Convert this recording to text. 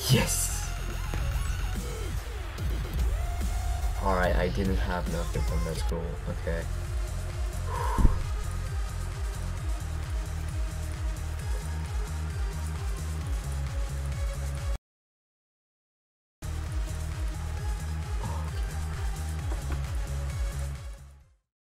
Yes! Alright, I didn't have nothing from that school. Okay.